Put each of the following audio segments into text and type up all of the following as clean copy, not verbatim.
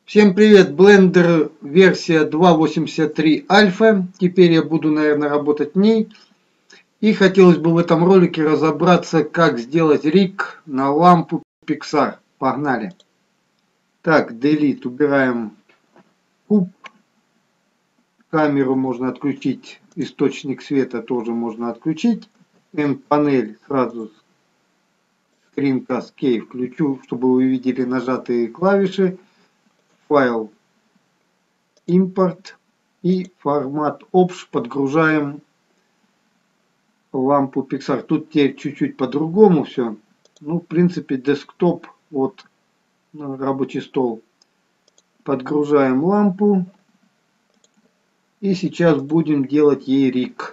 Всем привет! Blender версия 2.83 альфа. Теперь я буду, наверное, работать в ней. И хотелось бы в этом ролике разобраться, как сделать риг на лампу Pixar. Погнали! Так, Delete. Убираем куб. Камеру можно отключить. Источник света тоже можно отключить. N-панель сразу Screen Cascade включу, чтобы вы видели нажатые клавиши. Файл. Импорт и формат Obj подгружаем лампу Pixar. Тут теперь чуть-чуть по-другому все. Ну, в принципе, десктоп, вот рабочий стол. Подгружаем лампу. И сейчас будем делать ей риг.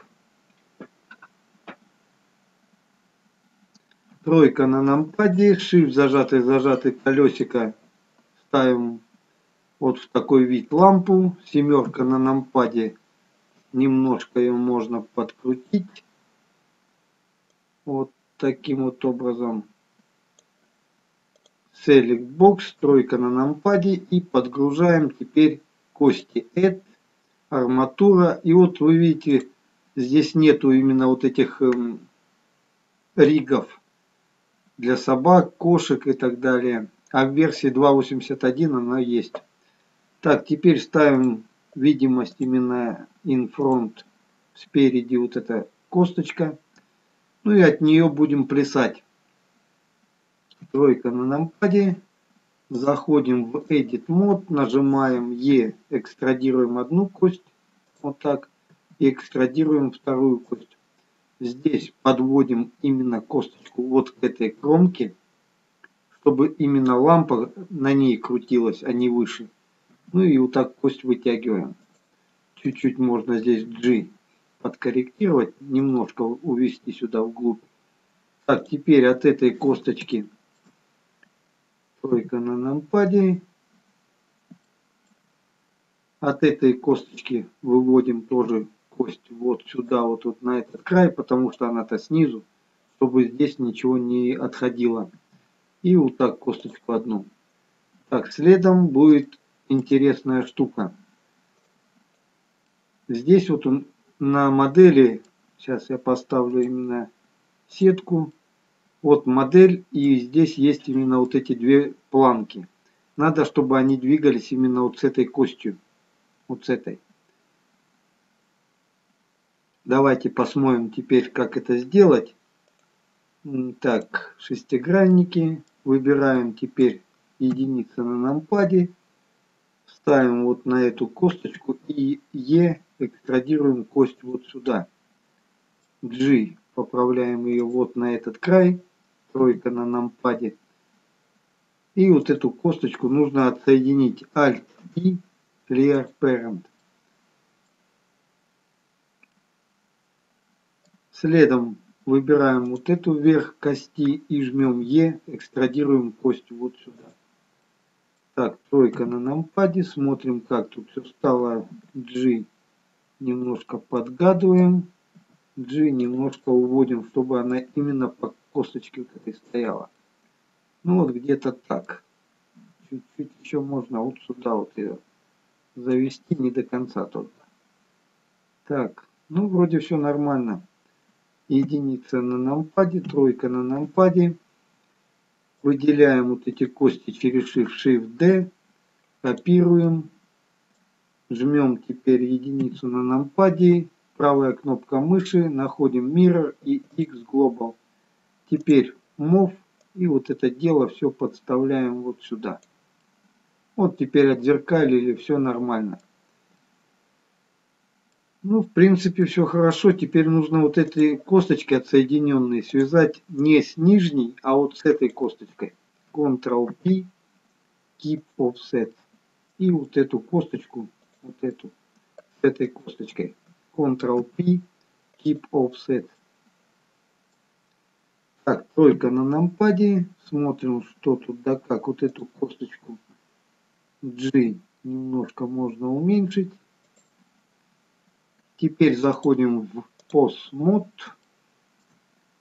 Тройка на нампаде, Shift зажатый колесико. Ставим вот в такой вид лампу. Семерка на нампаде. Немножко ее можно подкрутить. Вот таким вот образом. Select Box, тройка на нампаде и подгружаем теперь кости. Add, арматура. И вот вы видите, здесь нету именно вот этих ригов для собак, кошек и так далее. А в версии 2.81 она есть. Так, теперь ставим видимость именно in front. Спереди вот эта косточка. Ну и от нее будем плясать. Тройка на нампаде. Заходим в Edit Mode, нажимаем E, экстрадируем одну кость, вот так, и экстрадируем вторую кость. Здесь подводим именно косточку вот к этой кромке, чтобы именно лампа на ней крутилась, а не выше. Ну и вот так кость вытягиваем. Чуть-чуть можно здесь G подкорректировать, немножко увести сюда вглубь. Так, теперь от этой косточки тройка на нампаде. От этой косточки выводим тоже кость вот сюда, вот на этот край, потому что она-то снизу, чтобы здесь ничего не отходило. И вот так косточку одну. Так, следом будет интересная штука. Здесь вот на модели, сейчас я поставлю именно сетку. Вот модель, и здесь есть именно вот эти две планки. Надо, чтобы они двигались именно вот с этой костью. Вот с этой. Давайте посмотрим теперь, как это сделать. Так, шестигранники. Выбираем теперь единицы на нампаде. Ставим вот на эту косточку и E экстрадируем кость вот сюда. G поправляем ее вот на этот край. Тройка на нампаде. И вот эту косточку нужно отсоединить. Alt и Clear Parent. Следом выбираем вот эту верх кости и жмем E, экстрадируем кость вот сюда. Так, тройка на нампаде, смотрим, как тут все стало. G немножко подгадываем, G немножко уводим, чтобы она именно по косточке вот этой стояла. Ну вот где-то так. Чуть-чуть еще можно вот сюда вот ее завести, не до конца только. Так, ну вроде все нормально. Единица на нампаде, тройка на нампаде. Выделяем вот эти кости через Shift-D, копируем, жмем теперь единицу на нампаде, правая кнопка мыши, находим Mirror и X Global. Теперь Move и вот это дело все подставляем вот сюда. Вот теперь отзеркалили, все нормально. Ну, в принципе, все хорошо. Теперь нужно вот эти косточки отсоединенные связать не с нижней, а вот с этой косточкой. Ctrl-P, Keep Offset. И вот эту косточку, вот эту, с этой косточкой. Ctrl-P, Keep Offset. Так, только на нампаде. Смотрим, что тут да как. Вот эту косточку G немножко можно уменьшить. Теперь заходим в Pose Mode.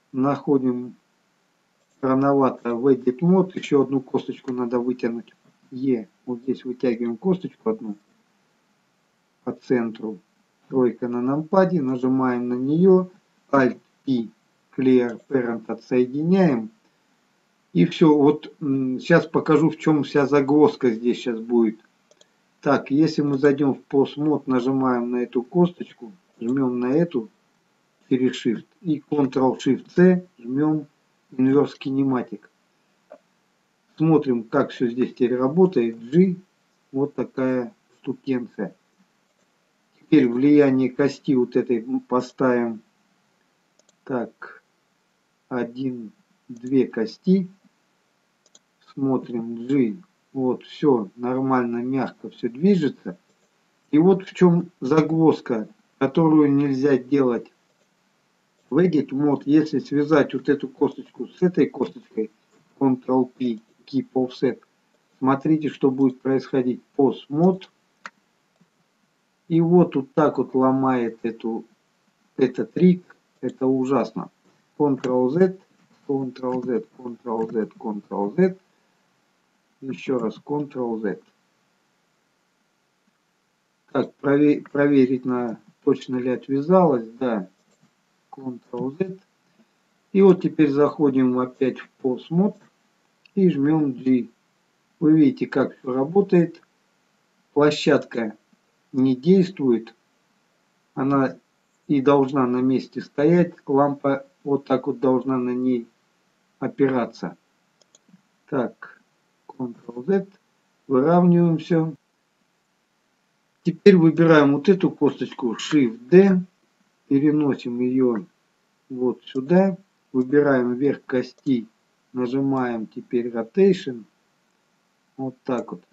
Находим рановато в Edit Mode. Еще одну косточку надо вытянуть. Е. Вот здесь вытягиваем косточку одну по центру. Тройка на нампаде, нажимаем на нее, Alt-P, Clear Parent отсоединяем. И все, вот сейчас покажу, в чем вся загвоздка здесь сейчас будет. Так, если мы зайдем в Post Mode, нажимаем на эту косточку, жмем на эту через Shift и Ctrl-Shift-C, жмем Inverse Kinematic. Смотрим, как все здесь теперь работает. G, вот такая штукенция. Теперь влияние кости вот этой поставим. Так, 1, 2 кости. Смотрим G. Вот, все нормально, мягко все движется. И вот в чем загвоздка, которую нельзя делать в Edit Mode, если связать вот эту косточку с этой косточкой, Ctrl-P, Keep Offset. Смотрите, что будет происходить. Post Mode. И вот так вот ломает этот риг. Это ужасно. Ctrl-Z, Ctrl-Z, Ctrl-Z, Ctrl-Z. Еще раз Ctrl-Z. Так, проверить, точно ли отвязалось. Да. Ctrl-Z. И вот теперь заходим опять в Post Mode и жмем G. Вы видите, как все работает. Площадка не действует. Она и должна на месте стоять. Лампа вот так вот должна на ней опираться. Так, Ctrl-Z. Выравниваем все. Теперь выбираем вот эту косточку Shift-D. Переносим ее вот сюда. Выбираем верх кости. Нажимаем теперь Rotation. Вот так вот.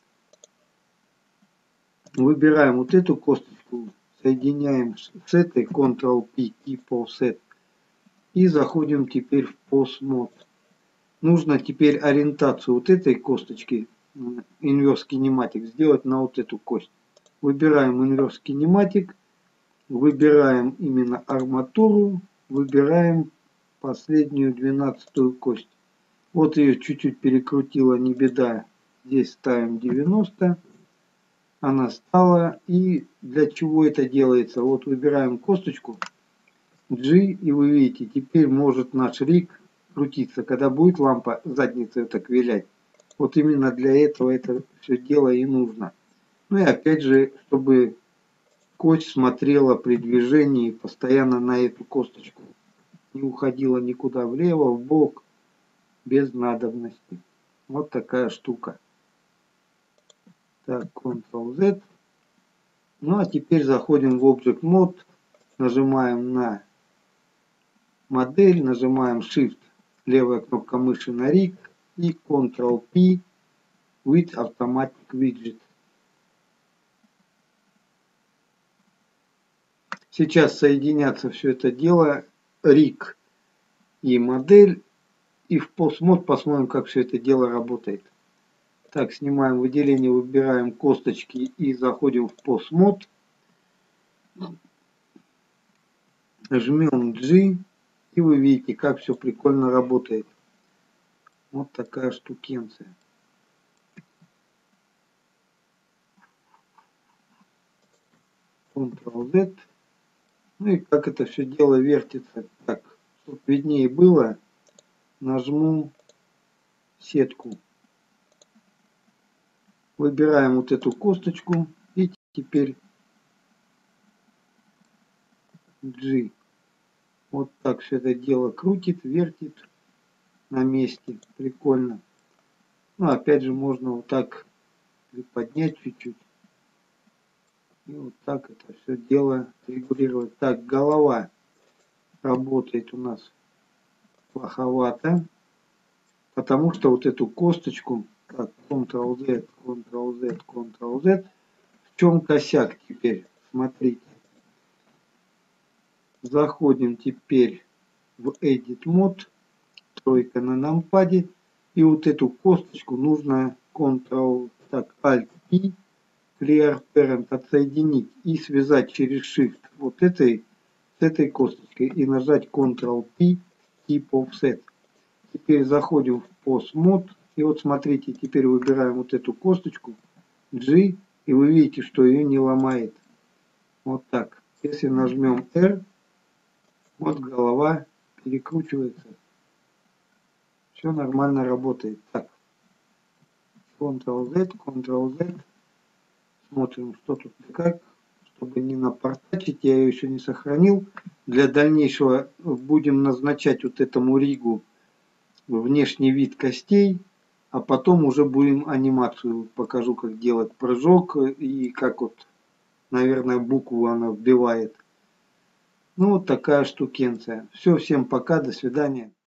Выбираем вот эту косточку. Соединяем с этой Ctrl-P, Keep Offset. И заходим теперь в Post Mode. Нужно теперь ориентацию вот этой косточки, Inverse Kinematic, сделать на вот эту кость. Выбираем Inverse Kinematic. Выбираем именно арматуру. Выбираем последнюю 12-ю кость. Вот ее чуть-чуть перекрутила, не беда. Здесь ставим 90. Она стала. И для чего это делается? Вот выбираем косточку G, и вы видите, теперь может наш риг крутиться, когда будет лампа задницей так вилять. Вот именно для этого это все дело и нужно. Ну и опять же, чтобы кость смотрела при движении постоянно на эту косточку. Не уходила никуда влево, вбок, без надобности. Вот такая штука. Так, Ctrl-Z. Ну а теперь заходим в Object Mode, нажимаем на модель, нажимаем Shift, левая кнопка мыши на риг и Ctrl-P with Automatic Widget. Сейчас соединятся все это дело, риг и модель, и в Post Mode посмотрим, как все это дело работает. Так, снимаем выделение, выбираем косточки и заходим в Post Mode. Жмем G, и вы видите, как все прикольно работает. Вот такая штукенция. Ctrl-Z. Ну и как это все дело вертится. Так, чтобы виднее было, нажму сетку. Выбираем вот эту косточку и теперь G. Вот так все это дело крутит, вертит на месте. Прикольно. Ну, опять же, можно вот так приподнять чуть-чуть. И вот так это все дело регулировать. Так, голова работает у нас плоховато. Потому что вот эту косточку, так, Ctrl-Z, Ctrl-Z, Ctrl-Z. В чем косяк теперь? Смотрите. Заходим теперь в Edit Mode. Тройка на нампаде. И вот эту косточку нужно Ctrl, так, Alt-P, Clear Parent отсоединить и связать через Shift вот с этой косточкой и нажать Ctrl-P, Keep Offset. Теперь заходим в Post Mode, И вот смотрите, теперь выбираем вот эту косточку G, и вы видите, что ее не ломает. Вот так. Если нажмем R, вот голова перекручивается. Все нормально работает. Так, Ctrl-Z, Ctrl-Z. Смотрим, что тут и как. Чтобы не напортачить, я ее еще не сохранил. Для дальнейшего будем назначать вот этому ригу внешний вид костей, а потом уже будем анимацию. Покажу, как делать прыжок и как вот, наверное, букву она вбивает. Ну, вот такая штукенция. Все, всем пока, до свидания.